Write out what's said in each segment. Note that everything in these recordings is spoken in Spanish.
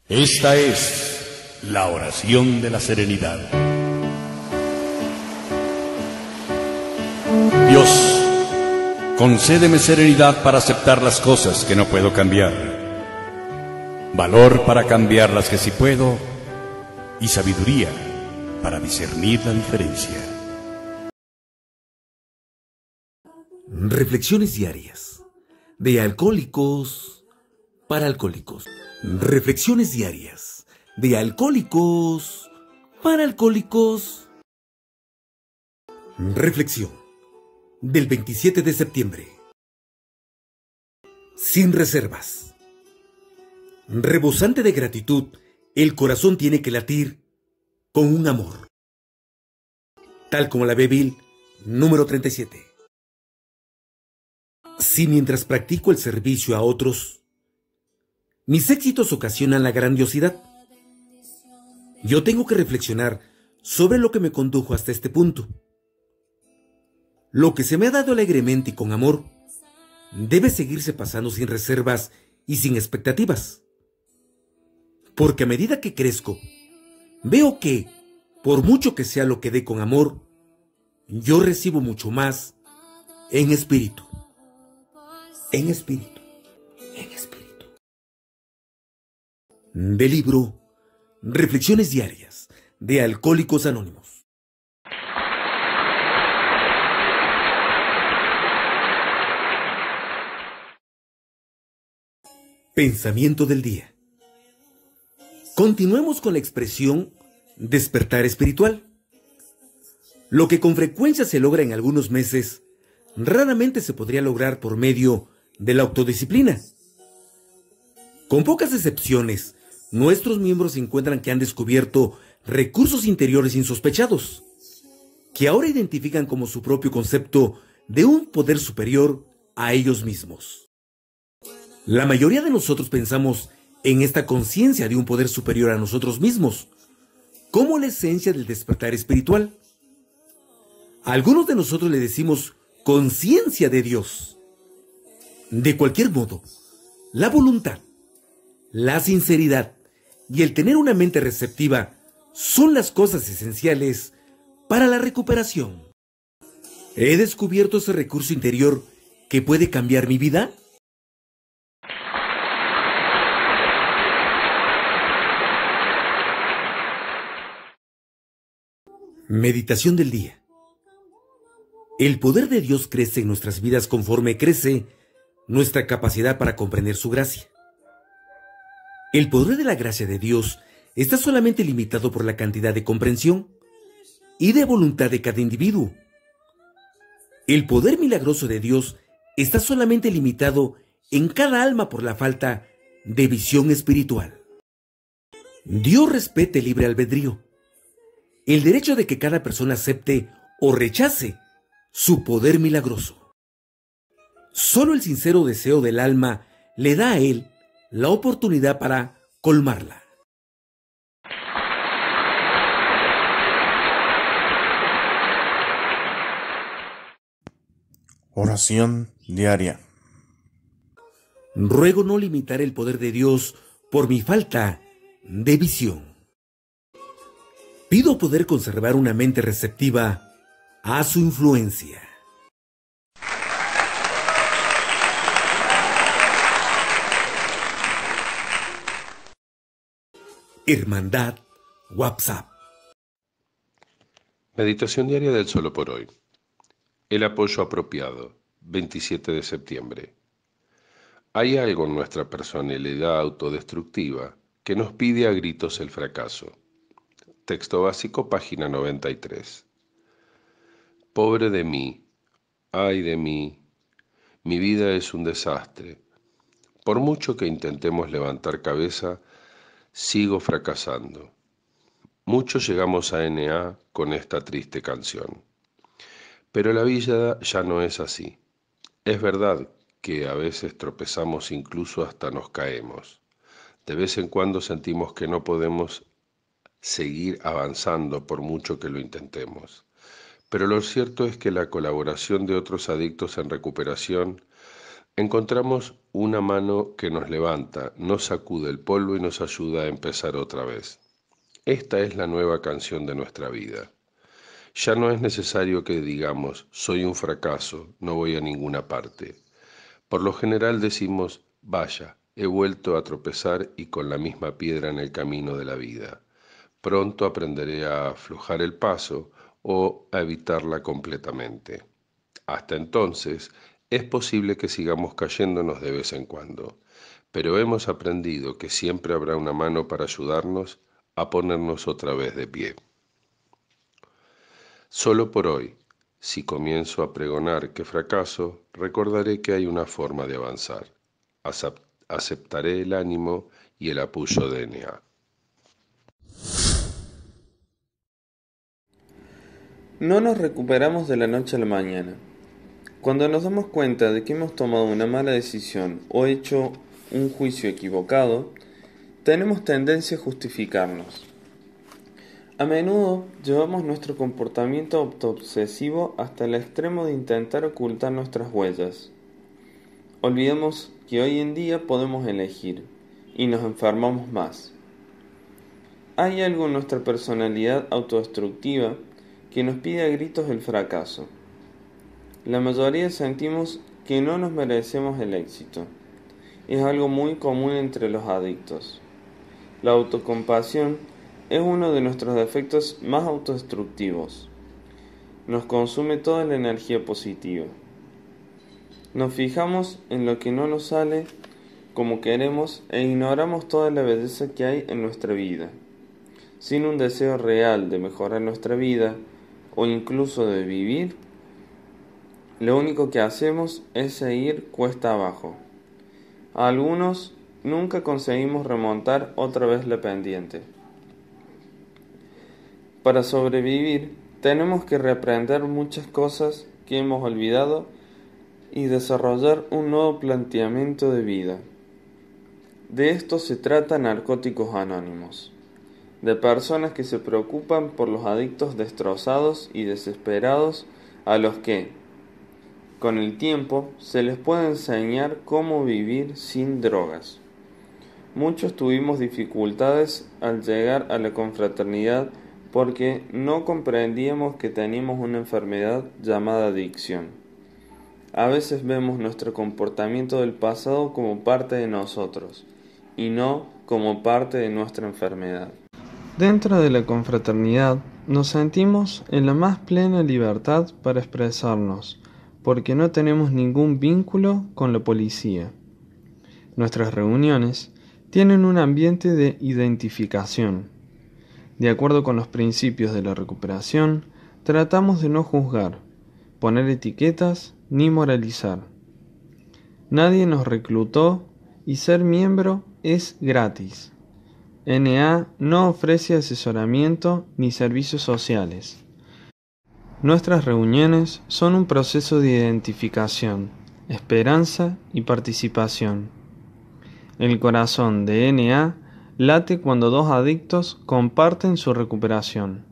Esta es la oración de la serenidad. Dios, concédeme serenidad para aceptar las cosas que no puedo cambiar, valor para cambiar las que sí puedo y sabiduría para discernir la diferencia. Reflexiones diarias de Alcohólicos para Alcohólicos. Reflexiones diarias de Alcohólicos para Alcohólicos. Reflexión del 27 de septiembre. Sin reservas. Rebosante de gratitud, el corazón tiene que latir con un amor. Tal como la ve Bill, número 37. Si mientras practico el servicio a otros, mis éxitos ocasionan la grandiosidad, yo tengo que reflexionar sobre lo que me condujo hasta este punto. Lo que se me ha dado alegremente y con amor debe seguirse pasando sin reservas y sin expectativas. Porque a medida que crezco, veo que, por mucho que sea lo que dé con amor, yo recibo mucho más en espíritu. En espíritu. En espíritu. Del libro Reflexiones diarias de Alcohólicos Anónimos. Pensamiento del día. Continuemos con la expresión despertar espiritual. Lo que con frecuencia se logra en algunos meses, raramente se podría lograr por medio de la autodisciplina. Con pocas excepciones, nuestros miembros encuentran que han descubierto recursos interiores insospechados, que ahora identifican como su propio concepto de un poder superior a ellos mismos. La mayoría de nosotros pensamos en esta conciencia de un poder superior a nosotros mismos, como la esencia del despertar espiritual. A algunos de nosotros le decimos conciencia de Dios. De cualquier modo, la voluntad, la sinceridad y el tener una mente receptiva son las cosas esenciales para la recuperación. ¿He descubierto ese recurso interior que puede cambiar mi vida? Meditación del día. El poder de Dios crece en nuestras vidas conforme crece nuestra capacidad para comprender su gracia. El poder de la gracia de Dios está solamente limitado por la cantidad de comprensión y de voluntad de cada individuo. El poder milagroso de Dios está solamente limitado en cada alma por la falta de visión espiritual. Dios respeta el libre albedrío, el derecho de que cada persona acepte o rechace su poder milagroso. Solo el sincero deseo del alma le da a Él la oportunidad para colmarla. Oración diaria. Ruego no limitar el poder de Dios por mi falta de visión. Pido poder conservar una mente receptiva a su influencia. Hermandad WhatsApp. Meditación diaria del Solo por Hoy. El apoyo apropiado, 27 de septiembre. Hay algo en nuestra personalidad autodestructiva que nos pide a gritos el fracaso. Texto básico, página 93. Pobre de mí, ay de mí, mi vida es un desastre. Por mucho que intentemos levantar cabeza, sigo fracasando. Muchos llegamos a NA con esta triste canción. Pero la vida ya no es así. Es verdad que a veces tropezamos, incluso hasta nos caemos. De vez en cuando sentimos que no podemos seguir avanzando por mucho que lo intentemos. Pero lo cierto es que la colaboración de otros adictos en recuperación Encontramos una mano que nos levanta, nos sacude el polvo y nos ayuda a empezar otra vez. Esta es la nueva canción de nuestra vida. Ya no es necesario que digamos, soy un fracaso, no voy a ninguna parte. Por lo general decimos, vaya, he vuelto a tropezar y con la misma piedra en el camino de la vida. Pronto aprenderé a aflojar el paso o a evitarla completamente. Hasta entonces, es posible que sigamos cayéndonos de vez en cuando, pero hemos aprendido que siempre habrá una mano para ayudarnos a ponernos otra vez de pie. Solo por hoy, si comienzo a pregonar que fracaso, recordaré que hay una forma de avanzar. Aceptaré el ánimo y el apoyo de N.A. No nos recuperamos de la noche a la mañana. Cuando nos damos cuenta de que hemos tomado una mala decisión o hecho un juicio equivocado, tenemos tendencia a justificarnos. A menudo llevamos nuestro comportamiento autoobsesivo hasta el extremo de intentar ocultar nuestras huellas. Olvidamos que hoy en día podemos elegir y nos enfermamos más. Hay algo en nuestra personalidad autodestructiva que nos pide a gritos el fracaso. La mayoría sentimos que no nos merecemos el éxito. Es algo muy común entre los adictos. La autocompasión es uno de nuestros defectos más autodestructivos. Nos consume toda la energía positiva. Nos fijamos en lo que no nos sale como queremos e ignoramos toda la belleza que hay en nuestra vida. Sin un deseo real de mejorar nuestra vida o incluso de vivir, lo único que hacemos es seguir cuesta abajo. A algunos nunca conseguimos remontar otra vez la pendiente. Para sobrevivir, tenemos que reaprender muchas cosas que hemos olvidado y desarrollar un nuevo planteamiento de vida. De esto se trata Narcóticos Anónimos, de personas que se preocupan por los adictos destrozados y desesperados a los que, con el tiempo, se les puede enseñar cómo vivir sin drogas. Muchos tuvimos dificultades al llegar a la confraternidad porque no comprendíamos que teníamos una enfermedad llamada adicción. A veces vemos nuestro comportamiento del pasado como parte de nosotros y no como parte de nuestra enfermedad. Dentro de la confraternidad nos sentimos en la más plena libertad para expresarnos, porque no tenemos ningún vínculo con la policía. Nuestras reuniones tienen un ambiente de identificación. De acuerdo con los principios de la recuperación, tratamos de no juzgar, poner etiquetas ni moralizar. Nadie nos reclutó y ser miembro es gratis. N.A. no ofrece asesoramiento ni servicios sociales. Nuestras reuniones son un proceso de identificación, esperanza y participación. El corazón de N.A. late cuando dos adictos comparten su recuperación.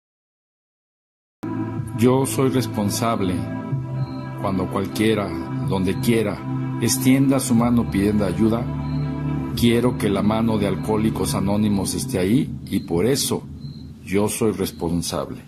Yo soy responsable cuando cualquiera, donde quiera, extienda su mano pidiendo ayuda. Quiero que la mano de Alcohólicos Anónimos esté ahí y por eso yo soy responsable.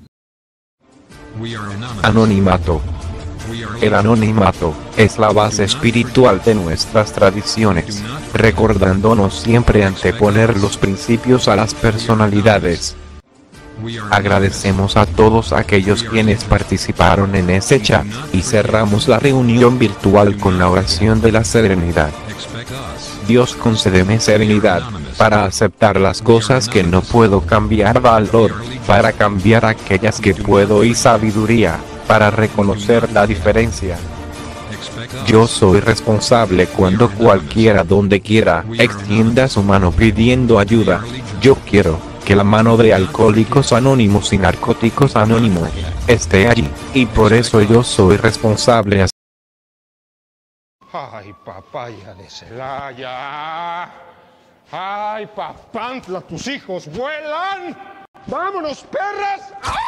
Anonimato. El anonimato es la base espiritual de nuestras tradiciones, recordándonos siempre anteponer los principios a las personalidades. Agradecemos a todos aquellos quienes participaron en ese chat y cerramos la reunión virtual con la oración de la serenidad. Dios, concédeme serenidad para aceptar las cosas que no puedo cambiar, valor para cambiar aquellas que puedo y sabiduría para reconocer la diferencia. Yo soy responsable cuando cualquiera, donde quiera, extienda su mano pidiendo ayuda. Yo quiero que la mano de Alcohólicos Anónimos y Narcóticos Anónimos esté allí, y por eso yo soy responsable. Ay, papaya de Celaya. Ay, papantla, tus hijos vuelan. ¡Vámonos, perras! ¡Ah!